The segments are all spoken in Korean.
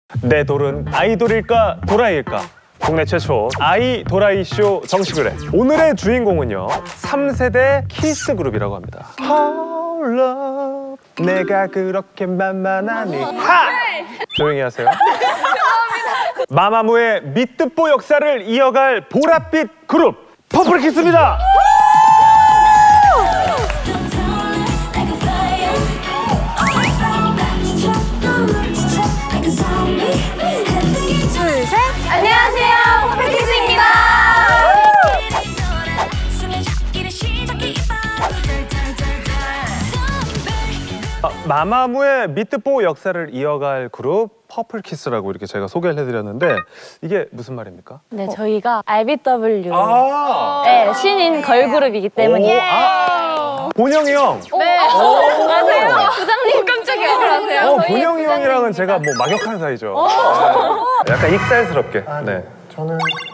내 돌은 아이돌일까 도라이일까? 국내 최초 아이도라이쇼 정식을 해. 오늘의 주인공은요 3세대 키스 그룹이라고 합니다. How love 내가 그렇게 만만하니 하! 조용히 하세요. 마마무의 미뜨뽀 역사를 이어갈 보랏빛 그룹 퍼플키스입니다. 안녕하세요, 퍼플키스입니다. 마마무의 미뜨뽀 역사를 이어갈 그룹 퍼플키스라고 이렇게 제가 소개를 해드렸는데 이게 무슨 말입니까? 네, 저희가 RBW 네, 신인 걸그룹이기 때문에 본영이 형! 네, 안녕하세요. 부장님 깜짝이야. 안녕하세요. 본영이 형이랑은 제가 뭐 막역한 사이죠. 네. 약간 익살스럽게. 네. 저는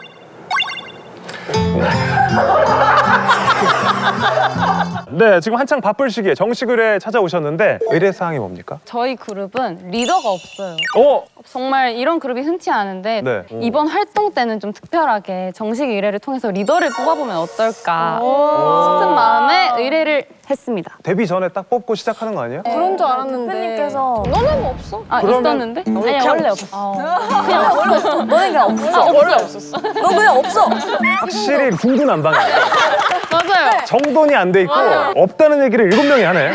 네, 지금 한창 바쁠 시기에 정식을에 찾아오셨는데 의뢰사항이 뭡니까? 저희 그룹은 리더가 없어요. 정말 이런 그룹이 흔치 않은데 네. 이번 활동 때는 좀 특별하게 정식 의뢰를 통해서 리더를 뽑아보면 어떨까 싶은 마음에 의뢰를 했습니다. 데뷔 전에 딱 뽑고 시작하는 거 아니에요? 그런 줄 알았는데 대표님께서 너는 없어? 아, 그러면... 있었는데? 아니, 원래 없었어. 그냥 원래 없었어. 너는 그냥 없어. 원래 없었어. 너 그냥 없어. 확실히 중구난방이에요. 맞아요. 정돈이 안 돼 있고 없다는 얘기를 7명이 하네.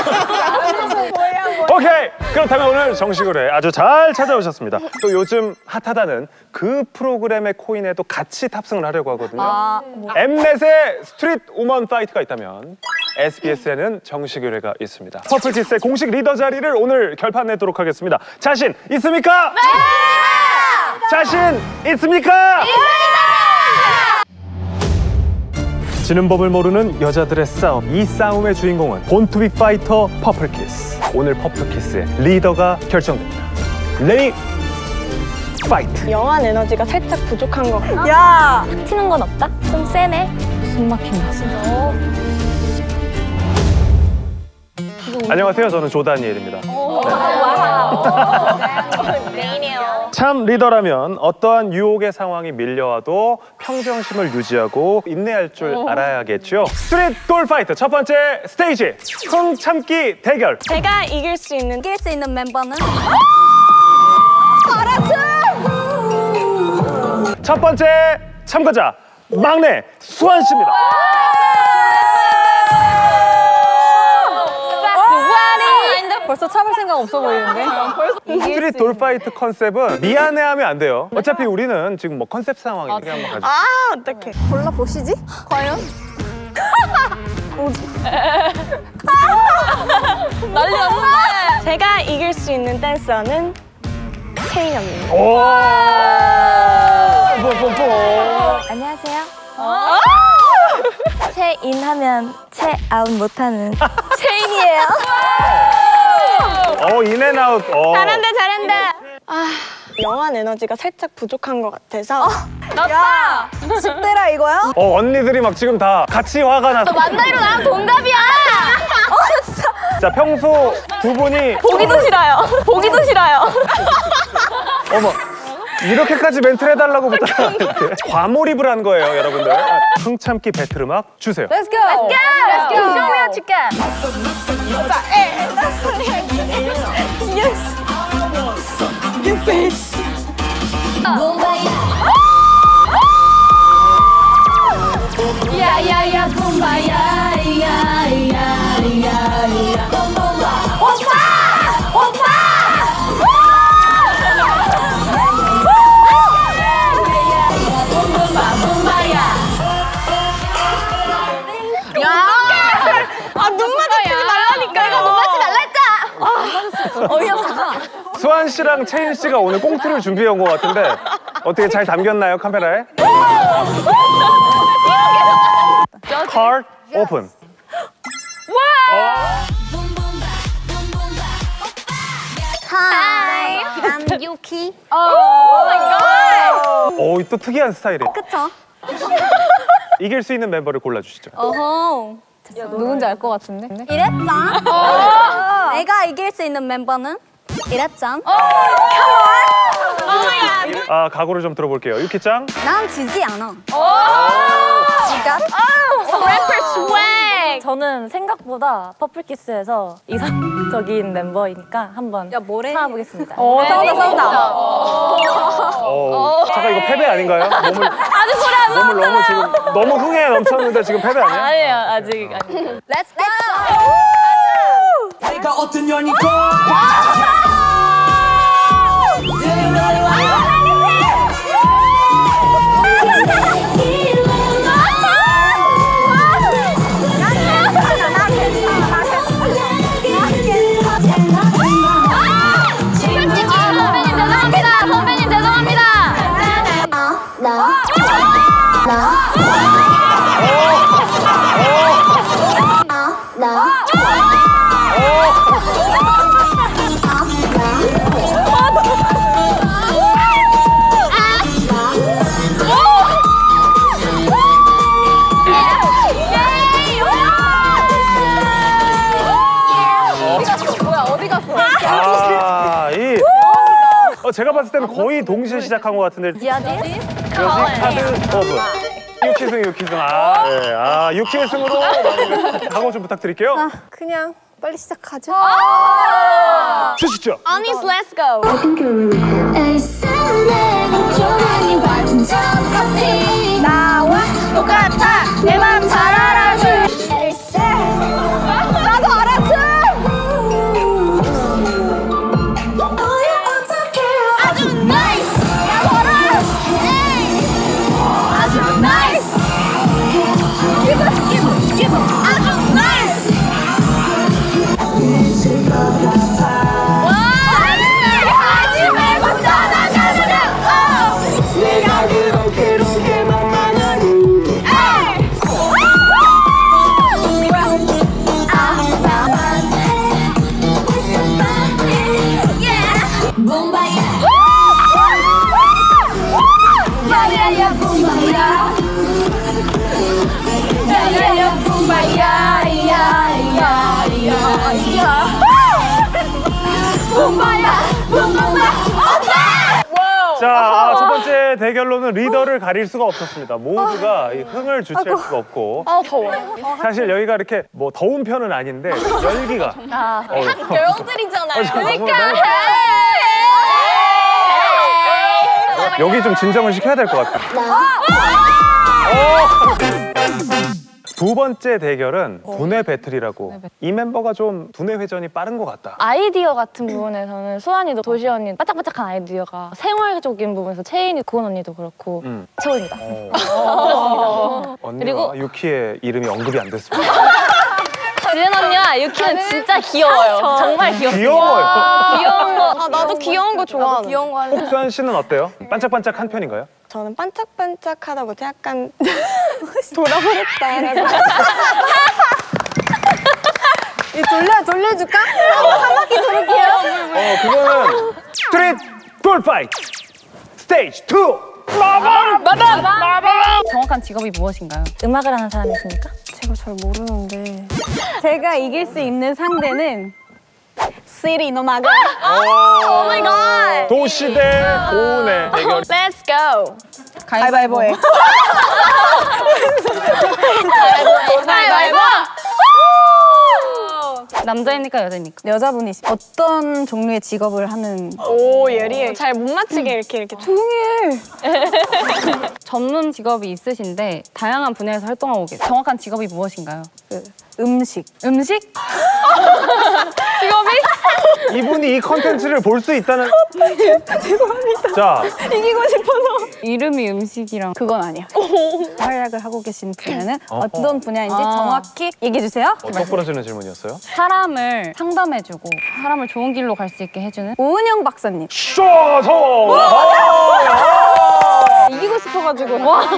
오케이! 그렇다면 오늘 정식으로 아주 잘 찾아오셨습니다. 또 요즘 핫하다는 그 프로그램의 코인에도 같이 탑승을 하려고 하거든요. 엠넷의 스트릿 우먼 파이트가 있다면 SBS에는 정식 의뢰가 있습니다. 퍼플키스의 공식 리더 자리를 오늘 결판내도록 하겠습니다. 자신 있습니까? 네! 자신 있습니까? 지는 법을 모르는 여자들의 싸움. 이 싸움의 주인공은 본투비 파이터 퍼플키스. 오늘 퍼플키스의 리더가 결정됩니다. 레디 파이트. 영한 에너지가 살짝 부족한 것 같아. 야! 튀는 건 없다? 좀 세네. 숨 막힌다. 진짜. 안녕하세요. 저는 조다니엘입니다. 메인이에요. 참 리더라면 어떠한 유혹의 상황이 밀려와도 평정심을 유지하고 인내할 줄 알아야겠죠. 스트릿 돌파이트 첫 번째 스테이지 흥참기 대결. 제가 이길 수 있는 멤버는? 첫 번째 참가자 막내 수환 씨입니다. 벌써 참을 생각 없어 보이는데? 스트릿 돌파이트 컨셉은 미안해하면 안 돼요. 어차피 우리는 지금 뭐 컨셉 상황이니까 한번 가죠. 어떡해. 골라보시지? 과연? 난리 났는데! 제가 이길 수 있는 댄서는 최인영입니다. 오! 안녕하세요. 최인하면 최아웃 못하는 최인이에요. 인앤아웃. 잘한다. 영한 에너지가 살짝 부족한 것 같아서. 야! 10대라 이거야? 언니들이 막 지금 다 같이 화가 났어. 만나이로 나랑 동갑이야! 진짜. 자, 평소 두 분이 보기도 싫어요. 어머, 이렇게까지 멘트를 해달라고 부탁하는데 과몰입을 한 거예요, 여러분들. 흥참기 배틀 음악 주세요. Let's go! Show me what you got! Yes! You face! 야야야 bomba야 야야야야 오빠! 눈 마주치지 말라니까. 내가 눈 맞지 말라 했잖아. 어이없어. 수환 씨랑 채인 씨가 오늘 꽁트를 준비해 온 것 같은데 어떻게 잘 담겼나요, 카메라에? 카드 오픈. Hi, I'm Yuki. 오, 또 특이한 스타일이. 그쵸? 이길 수 있는 멤버를 골라주시죠. 어허. 누군지 알 것 같은데? 이랬짱. 내가 이길 수 있는 멤버는 이랬짱. 각오를 좀 들어볼게요. 유키짱. 난 지지 않아. 진짜? 래퍼 스웩. 저는 생각보다 퍼플키스에서 이상적인 멤버이니까 한번 참아보겠습니다. 싸운다. 잠깐 이거 패배 아닌가요? 아직 소리 안 몸을 너무 지금 너무 흥에 넘쳤는데 지금 패배 아니야? 아니에요, 아직 아니에요. Let's go. 내가 어떤 년이고 선배님 죄송합니다. 제가 봤을 때는 거의 동시에 시작한 것 같은데. 여지 카드 오브. 유키승. 네. 유키승으로 각오 좀 부탁드릴게요. 그냥 빨리 시작하죠. 주시죠. Anis, let's go. 나와 똑같아. 내 맘 잘 알아줄. 나도 알아줘. 아주 나이스. 아주 나이스. give up. 아주 나이스. 하지 말고 떠나가느라. 내가 그렇게만 많은. 야야야 붐바야. 야야야 붐바야. 붐바야. 자, 첫 번째 대결로는 리더를 가릴 수가 없었습니다. 모두가 이 흥을 주체할 수가 없고. 더워. 사실 여기가 이렇게 뭐 더운 편은 아닌데 열기가. girl들이잖아요. 그러니까. 여기 좀 진정을 시켜야 될 것 같아요. 두 번째 대결은 두뇌 배틀이라고. 이 멤버가 좀 두뇌 회전이 빠른 것 같다. 아이디어 같은 부분에서는 수환이도 도시 언니 반짝반짝한 아이디어가 생활적인 부분에서 채인이 고은 언니도 그렇고 최고입니다. 언니와 유키의 이름이 언급이 안 됐습니다. 지은 언니와 유키는 진짜 귀여워요. 정말 귀엽습니다. 귀여워요. 귀여운 거. 나도 귀여운 거 좋아하는. 귀여운 거 하는. 혹수환 씨는 어때요? 반짝반짝한 편인가요? 저는 반짝반짝하다보다 약간 돌아버렸다라고. 돌려줄까? 한 바퀴 돌을게요. 그거는 스트릿 돌파이트 스테이지 2. 정확한 직업이 무엇인가요? 음악을 하는 사람이 있습니까? 제가 잘 모르는데. 제가 이길 수 있는 상대는 시리 노마가. 오 마이 갓. 도시 대 고은의 대결. Let's go. 가위바위보해. 가위바위보. 남자입니까 여자입니까? 여자분이시. 어떤 종류의 직업을 하는? 오 예리해. 잘 못 맞히게 이렇게. 전문 직업이 있으신데 다양한 분야에서 활동하고 계세요. 정확한 직업이 무엇인가요? 음식. 음식? 이분이 이 컨텐츠를 볼 수 있다는. 죄송합니다. 자, 이기고 싶어서. 이름이 음식이랑 그건 아니야. 활약을 하고 계신 분야는 어떤 분야인지 정확히 얘기해 주세요. 속 부러지는 질문이었어요. 사람을 상담해주고 사람을 좋은 길로 갈 수 있게 해주는 오은영 박사님. 쇼소. 이기고 싶어가지고.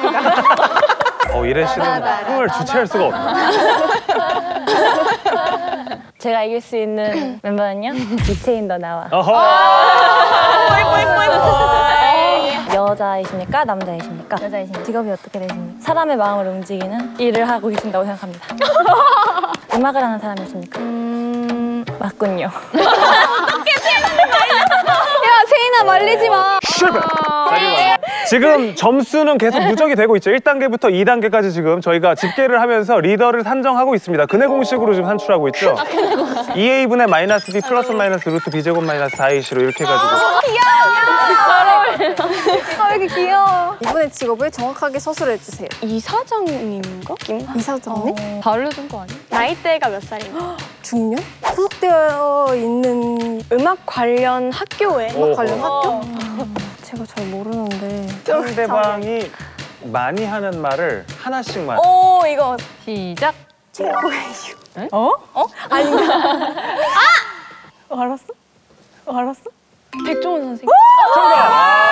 이래 씨는 흥을 주체할 수가 없네. 제가 이길 수 있는 멤버는요? 이채인 더 나와. 여자이십니까? 남자이십니까? 여자이십니까? 직업이 어떻게 되십니까? 사람의 마음을 움직이는 일을 하고 계신다고 생각합니다. 음악을 하는 사람이십니까? 맞군요. 야, 채인아 말리지 마. 실패. 지금 점수는 계속 누적이 되고 있죠. 1단계부터 2단계까지 지금 저희가 집계를 하면서 리더를 산정하고 있습니다. 근해 공식으로 지금 산출하고 있죠. 2a분의 마이너스 b 플러스 마이너스 루트 b제곱 마이너스 4ac로 이렇게 해가지고. 왜 이렇게 귀여워. 이분의 직업을 정확하게 서술해 주세요. 이사장님인가? 이사장님? 다 알려준 거 아니야? 나이대가 몇 살인가? 중년? 소속되어 있는 음악 관련 학교에 관련 학교? 제가 잘 모르는데. 상대방이 많이 하는 말을 하나씩만. 오, 이거. 시작. 알았어? 알았어? 백종원 선생님. 정답!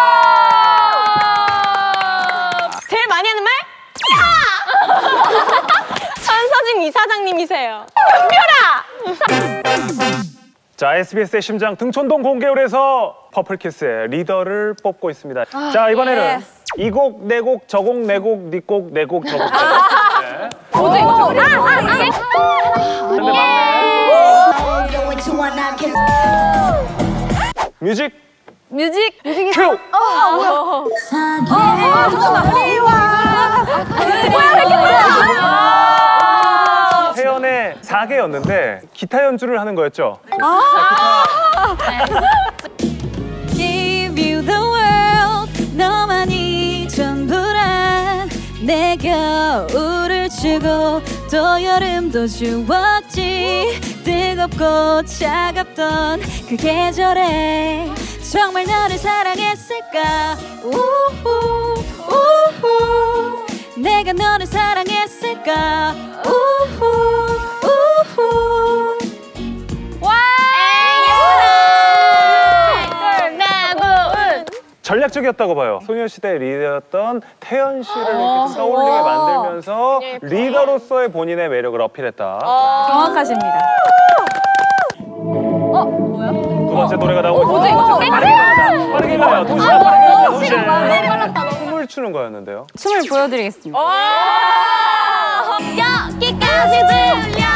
제일 많이 하는 말? 천서진 이사장님이세요. 자, SBS의 심장 등촌동 공개홀에서 퍼플키스의 리더를 뽑고 있습니다. 자, 이번에는 이 곡, 내 곡, 저 곡, 내 곡, 네 곡, 내 곡, 저 곡. 네. 뭐지 이거? 근데 막내. 뮤직 뮤직이 큐! 태연의 4개였는데 기타 연주를 하는 거였죠? Give you the world 너만이 전부란 내 겨울을 주고 또 여름도 주었지 뜨겁고 차갑던 그 계절에 정말 너를 사랑했을까 우후 우후 내가 너를 사랑했을까 우후 우후 전략적이었다고 봐요. 소녀시대 리더였던 태연 씨를 이렇게 좀 떠올리게 만들면서 리더로서의 본인의 매력을 어필했다. 정확하십니다. 두 번째 노래가 나오고 있습니다. 뭐지 이거? 빠르게 가요. 도시락 빠르게 가요. 도시락. 춤을 추는 거였는데요. 춤을 보여드리겠습니다. 여기까지 들려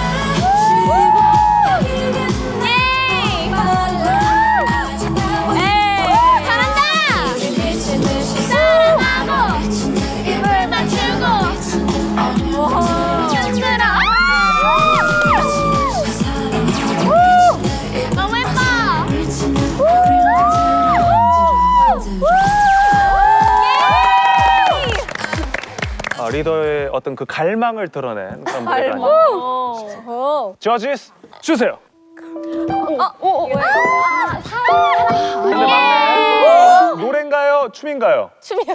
리더의 어떤 그 갈망을 드러낸 그런 무대가 아니에요. 저지스 주세요. 근데 막내 노래인가요? 춤인가요? 춤이요.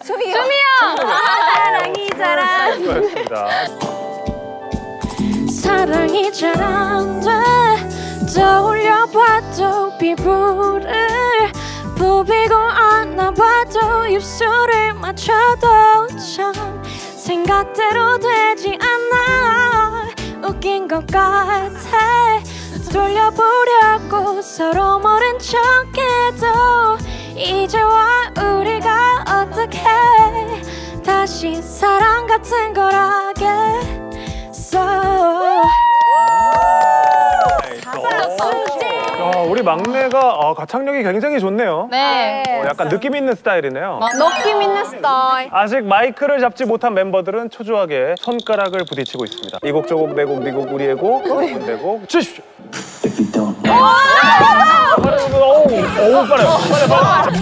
사랑이 자란다. 사랑이 잘 안 돼 떠올려봐도 피부를 부비고 안아봐도 입술을 맞춰도 참 생각대로 되지 않아 웃긴 것 같아 돌려보려고 서로 모른 척해도 이제와 우리가 어떻게 다시 사랑 같은 걸 하겠어 우리 막내가 가창력이 굉장히 좋네요. 네. 약간 느낌 있는 스타일이네요. 느낌 있는 스타일. 아직 마이크를 잡지 못한 멤버들은 초조하게 손가락을 부딪히고 있습니다. 이 곡, 저 곡, 내 곡, 네 곡, 우리의 곡, 내 곡, 주십시오. 오, 빨라요. 빨리.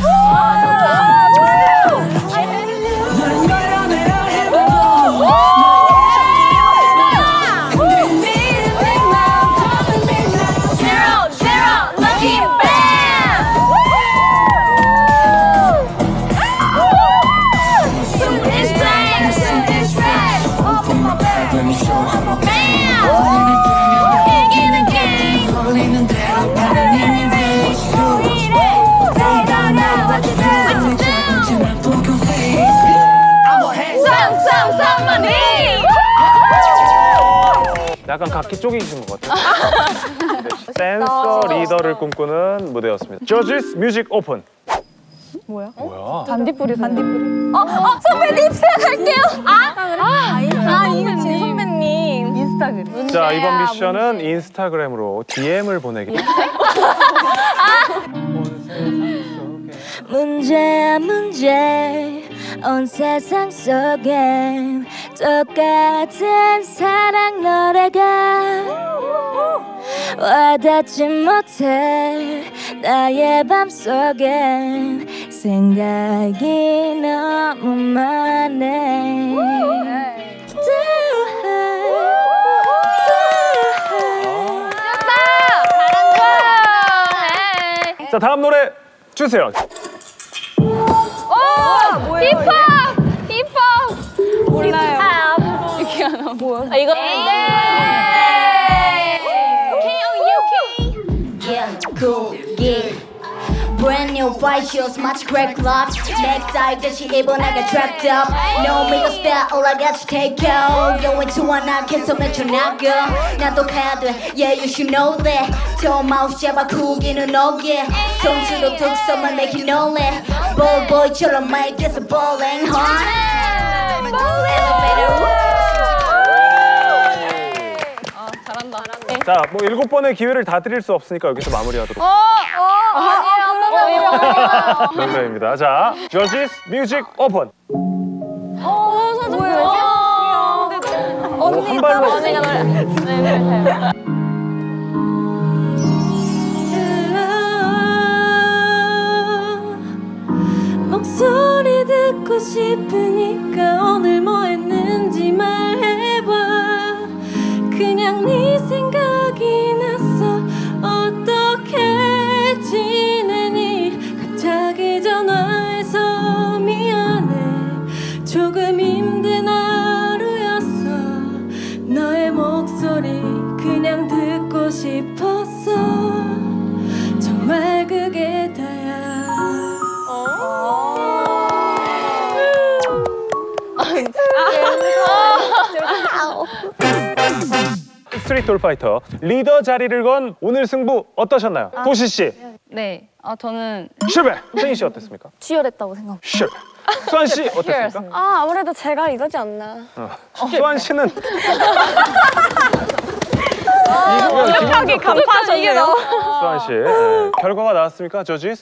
약간 각기 쪼개신 것 같아요. 댄서 리더를 꿈꾸는 무대였습니다. 저지스 뮤직 오픈. 뭐야? 뭐야? 단디뿌리. 선배님 생각할게요. 이거 진 선배님. 인스타그램. 자, 이번 미션은 인스타그램으로 DM을 보내기. 문제야 문제 온 세상 속엔 똑같은 사랑 노래가 와닿지 못해 나의 맘속엔 생각이 너무 많네 자, 다음 노래 주세요. 힙합! 힙합! 몰라요. 이게 하나 뭐야? 이거 Brand new white shoes, much great clothes. Necktie that she able I get trapped up. No make a spell, all I got to take out. Going to one I can't so much on that girl. 나도 가야 돼, yeah you should know that. 저 마우스 잡아 구기는 너게. 손수로 툭서만 make you know it. Boy처럼 make this a bowling, huh? 잘한다. 자, 뭐 7번의 기회를 다 드릴 수 없으니까 여기서 마무리하도록. 아니에요. 농담입니다. 자, 저지스 뮤직 오픈. 한 발로. 언니가 노래. 네. 목소리 듣고 싶으니까 오늘 뭐 했는지 말해봐 그냥 네 생각이 났어 어떻게 지내니 갑자기 전화해서 미안해 조금 힘든 하루였어 너의 목소리 그냥 듣고 싶었어 정말 그게 다야 스트릿 돌파이터 리더 자리를 건 오늘 승부 어떠셨나요? 도시 씨. 네. 저는 실패. 승희 씨 어땠습니까? 치열했다고 생각합니다. 실패. 수환 씨 어땠습니까? 아무래도 제가 이거지 않나. 수환 씨는 완벽하게 간파하셨네요. 수환 씨 결과가 나왔습니까? 저지스?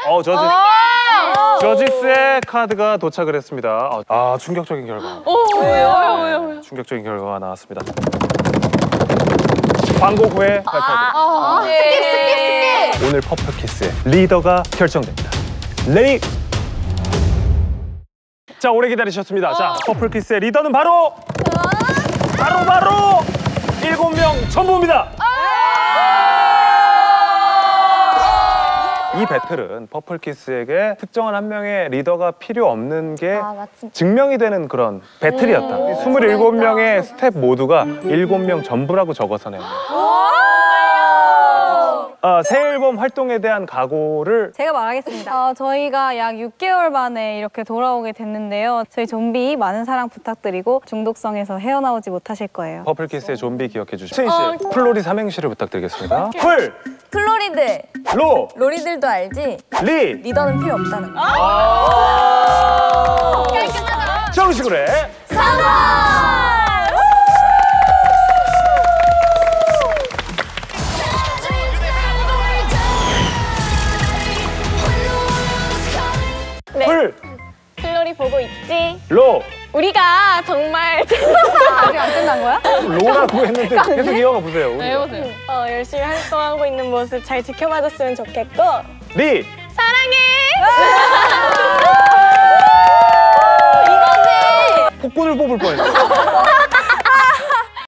저지스의 카드가 도착을 했습니다. 충격적인 결과. 왜요? 충격적인 결과가 나왔습니다. 광고 후에 발표하겠습니다. 스킵. 오늘 퍼플키스의 리더가 결정됩니다. 레이. 자, 오래 기다리셨습니다. 자, 퍼플키스의 리더는 바로 7명 전부입니다. 이 배틀은 퍼플키스에게 특정한 한 명의 리더가 필요 없는 게 증명이 되는 그런 배틀이었다. 27명의 스텝 모두가 7명 전부라고 적어서네요. 새 앨범 활동에 대한 각오를 제가 말하겠습니다. 저희가 약 6개월 만에 이렇게 돌아오게 됐는데요. 저희 좀비 많은 사랑 부탁드리고 중독성에서 헤어나오지 못하실 거예요. 퍼플키스의 좀비 기억해 주시고 승희 씨, 플로리 삼행시를 부탁드리겠습니다. 플로리들 로, 로리들도 알지? 리, 리더는 필요 없다는 거. 정식으로 해. 플로리 보고 있지? 로, 우리가 정말 아직 안 끝난 거야? 로라고 했는데 계속 이어가 보세요. 네, 해보세요. 열심히 활동하고 있는 모습 잘 지켜봐줬으면 좋겠고 리, 사랑해! 폭군을 뽑을 뻔했어.